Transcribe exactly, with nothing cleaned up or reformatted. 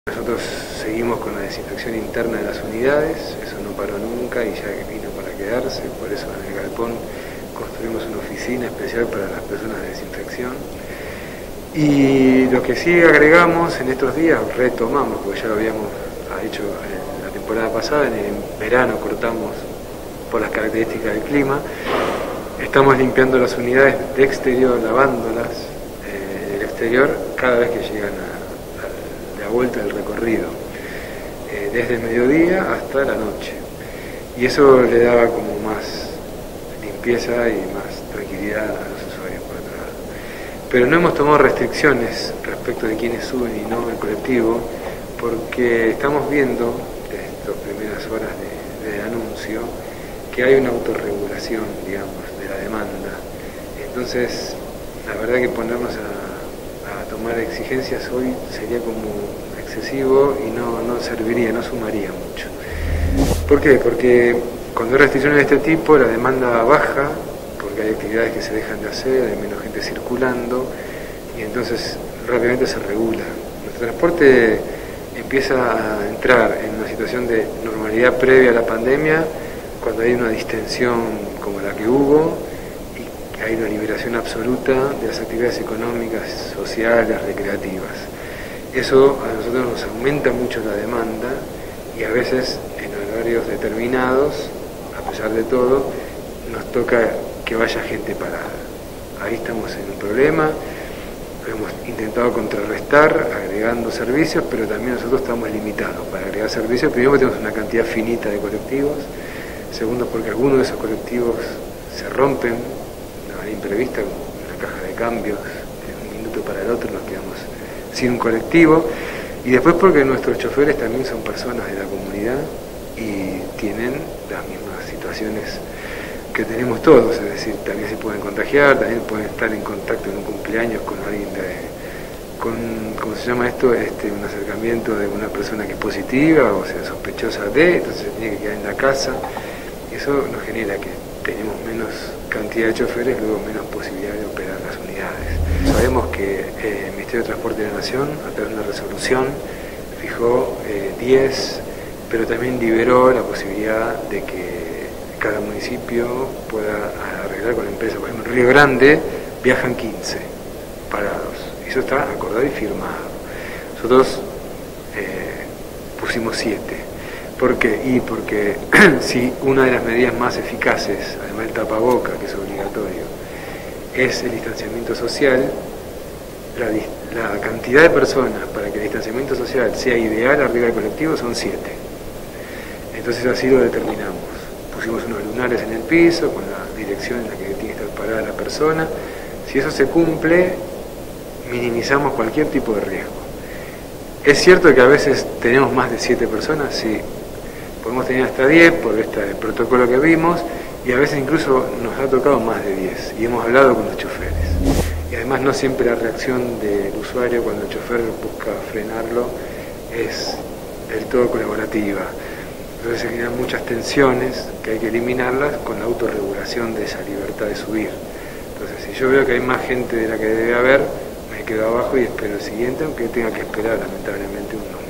Nosotros seguimos con la desinfección interna de las unidades, eso no paró nunca y ya vino para quedarse, por eso en el galpón construimos una oficina especial para las personas de desinfección. Y lo que sí agregamos en estos días, retomamos, porque ya lo habíamos hecho en la temporada pasada, en el verano cortamos por las características del clima, estamos limpiando las unidades de exterior, lavándolas eh, en el exterior cada vez que llegan a vuelta del recorrido, eh, desde el mediodía hasta la noche, y eso le daba como más limpieza y más tranquilidad a los usuarios por otro lado. Pero no hemos tomado restricciones respecto de quiénes suben y no el colectivo, porque estamos viendo desde estas primeras horas de, de anuncio que hay una autorregulación, digamos, de la demanda. Entonces la verdad que ponernos a a tomar exigencias hoy sería como excesivo y no, no serviría, no sumaría mucho. ¿Por qué? Porque cuando hay restricciones de este tipo la demanda baja, porque hay actividades que se dejan de hacer, hay menos gente circulando y entonces rápidamente se regula. Nuestro transporte empieza a entrar en una situación de normalidad previa a la pandemia cuando hay una distensión como la que hubo, hay una liberación absoluta de las actividades económicas, sociales, recreativas. Eso a nosotros nos aumenta mucho la demanda y a veces en horarios determinados, a pesar de todo, nos toca que vaya gente parada. Ahí estamos en un problema, lo hemos intentado contrarrestar agregando servicios, pero también nosotros estamos limitados para agregar servicios. Primero porque tenemos una cantidad finita de colectivos, segundo porque algunos de esos colectivos se rompen imprevista, con una caja de cambios, de un minuto para el otro nos quedamos sin un colectivo, y después porque nuestros choferes también son personas de la comunidad y tienen las mismas situaciones que tenemos todos, es decir, también se pueden contagiar, también pueden estar en contacto en un cumpleaños con alguien de, con, ¿cómo se llama esto? Este, un acercamiento de una persona que es positiva o sea sospechosa de, entonces se tiene que quedar en la casa, y eso nos genera que tenemos menos cantidad de choferes, luego menos posibilidad de operar las unidades. Sabemos que eh, el Ministerio de Transporte de la Nación, a través de una resolución, fijó eh, diez, pero también liberó la posibilidad de que cada municipio pueda arreglar con la empresa. Por ejemplo, en Río Grande viajan quince parados, eso está acordado y firmado. Nosotros eh, pusimos siete. ¿Por qué? Y porque si una de las medidas más eficaces, además del tapaboca, que es obligatorio, es el distanciamiento social, la, la cantidad de personas para que el distanciamiento social sea ideal arriba del colectivo son siete. Entonces así lo determinamos. Pusimos unos lunares en el piso, con la dirección en la que tiene que estar parada la persona. Si eso se cumple, minimizamos cualquier tipo de riesgo. Es cierto que a veces tenemos más de siete personas, sí. Podemos tener hasta diez por este protocolo que vimos, y a veces incluso nos ha tocado más de diez, y hemos hablado con los choferes. Y además no siempre la reacción del usuario cuando el chofer busca frenarlo es del todo colaborativa. Entonces se generan muchas tensiones que hay que eliminarlas con la autorregulación de esa libertad de subir. Entonces si yo veo que hay más gente de la que debe haber, me quedo abajo y espero el siguiente, aunque tenga que esperar lamentablemente uno.